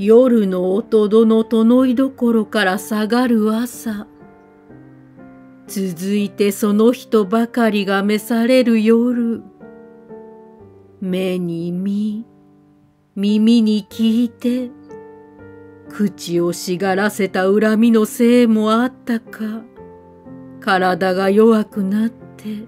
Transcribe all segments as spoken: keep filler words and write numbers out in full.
夜の音戸の殿いどころから下がる朝、続いてその人ばかりが召される夜、目に見、耳に聞いて、口をしがらせた恨みのせいもあったか、体が弱くなって、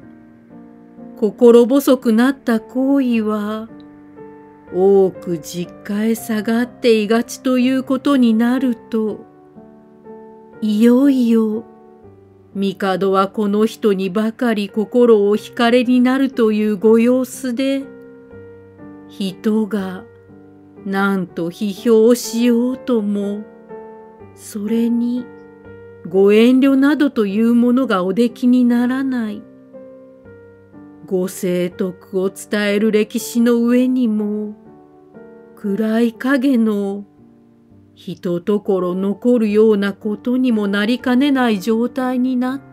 心細くなった行為は、多く実家へ下がっていがちということになると、いよいよ、帝はこの人にばかり心を惹かれになるというご様子で、人がなんと批評しようとも、それにご遠慮などというものがおできにならない。ご聖徳を伝える歴史の上にも、暗い影のひとところ残るようなことにもなりかねない状態になっ